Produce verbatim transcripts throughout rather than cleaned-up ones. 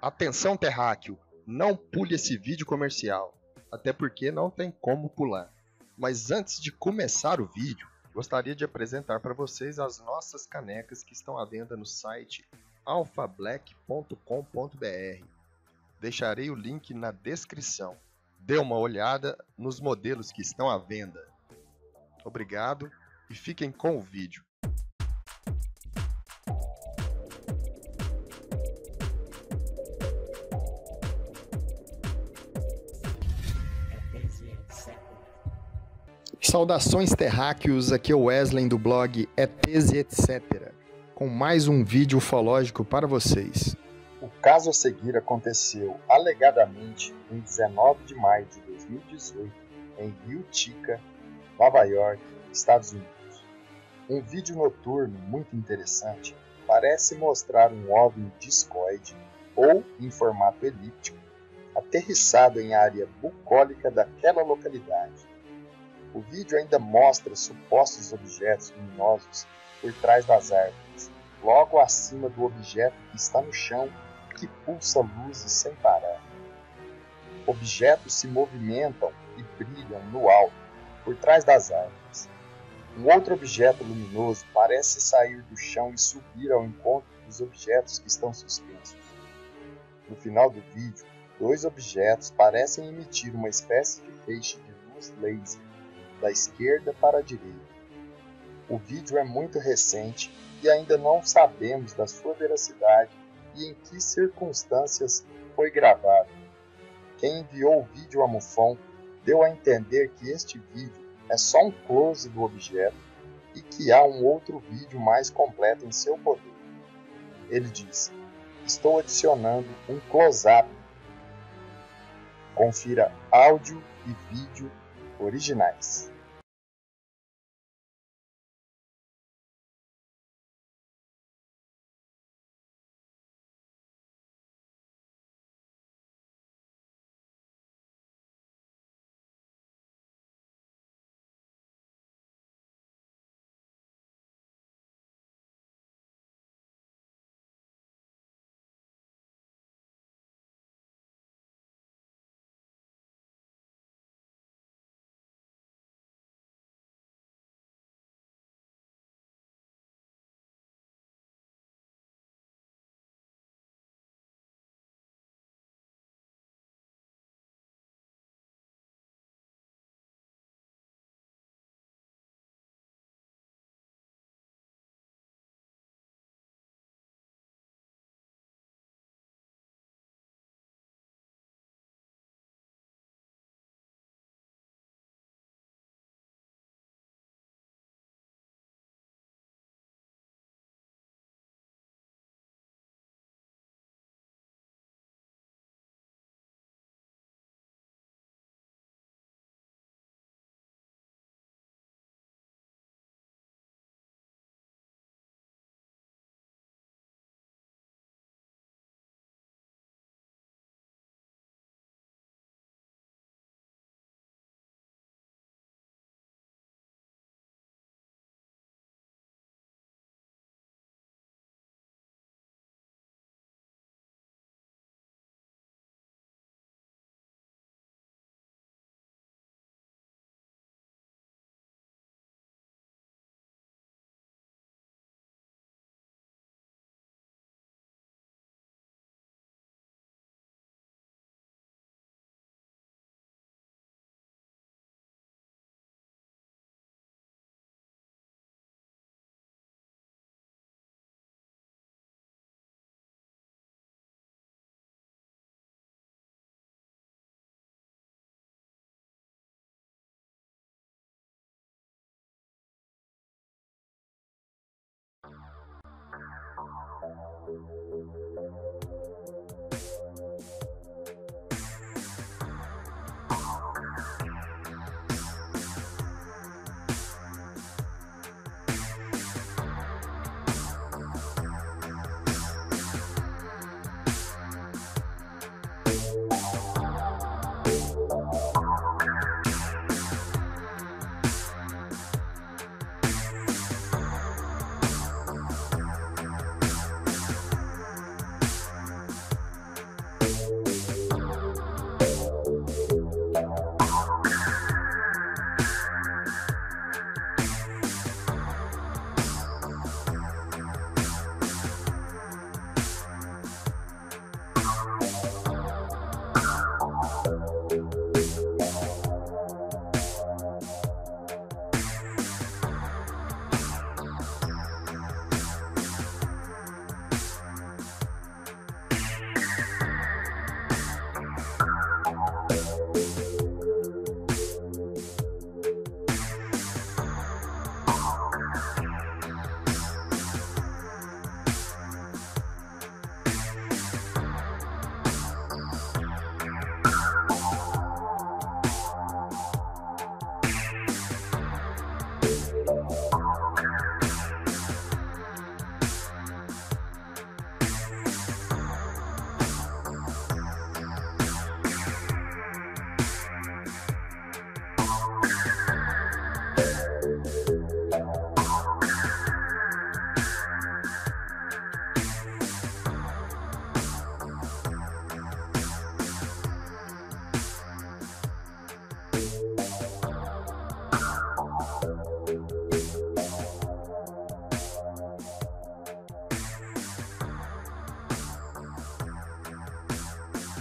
Atenção, terráqueo, não pule esse vídeo comercial, até porque não tem como pular. Mas antes de começar o vídeo, gostaria de apresentar para vocês as nossas canecas que estão à venda no site alpha black ponto com ponto br. Deixarei o link na descrição. Dê uma olhada nos modelos que estão à venda. Obrigado e fiquem com o vídeo. Saudações terráqueos, aqui é o Wesley do blog E Tês e etcétera, com mais um vídeo ufológico para vocês. O caso a seguir aconteceu alegadamente em dezenove de maio de dois mil e dezoito em Utica, Nova York, Estados Unidos. Um vídeo noturno muito interessante parece mostrar um OVNI discoide ou em formato elíptico aterrissado em área bucólica daquela localidade. O vídeo ainda mostra supostos objetos luminosos por trás das árvores, logo acima do objeto que está no chão e que pulsa luzes sem parar. Objetos se movimentam e brilham no alto, por trás das árvores. Um outro objeto luminoso parece sair do chão e subir ao encontro dos objetos que estão suspensos. No final do vídeo, dois objetos parecem emitir uma espécie de feixe de luz laser da esquerda para a direita. O vídeo é muito recente e ainda não sabemos da sua veracidade e em que circunstâncias foi gravado. Quem enviou o vídeo a MUFON deu a entender que este vídeo é só um close do objeto e que há um outro vídeo mais completo em seu poder. Ele diz: "Estou adicionando um close-up. Confira áudio e vídeo originais."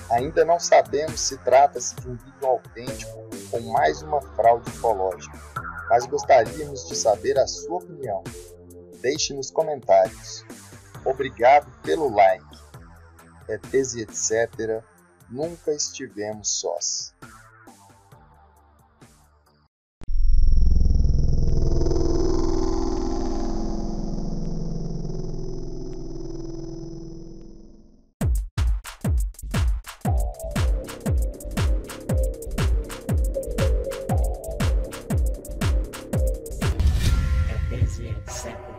Ainda não sabemos se trata-se de um vídeo autêntico ou mais uma fraude ufológica, mas gostaríamos de saber a sua opinião. Deixe nos comentários. Obrigado pelo like. E T S e etcétera. Nunca estivemos sós. E T S e etcétera.